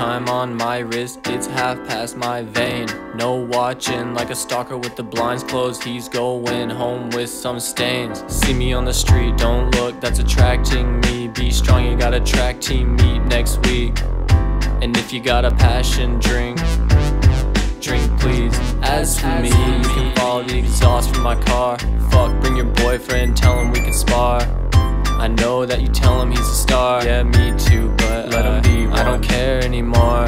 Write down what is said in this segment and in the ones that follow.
time on my wrist, it's half past my vein. No watching, like a stalker with the blinds closed. He's going home with some stains. See me on the street, don't look, that's attracting me. Be strong, you got a track team meet next week. And if you got a passion, drink please. As for me, you can follow the exhaust from my car. Fuck, bring your boyfriend, tell him we can spar. I know that you tell him he's a star. Yeah, me too, but let him be one. I don't care anymore.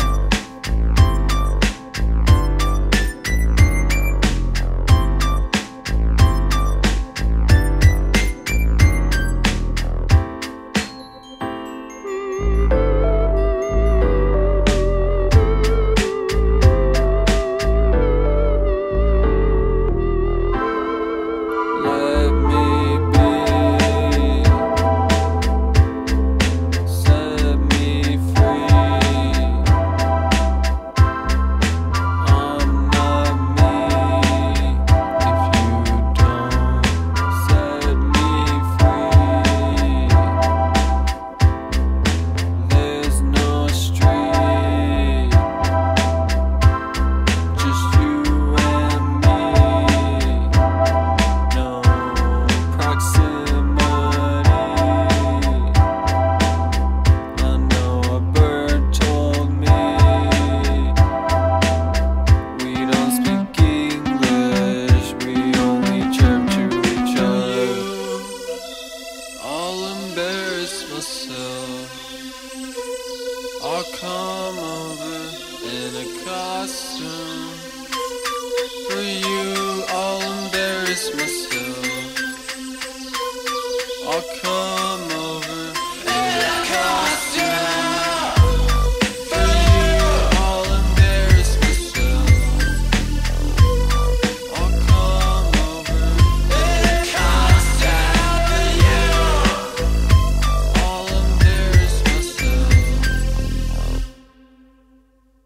I'll come over in a costume for you.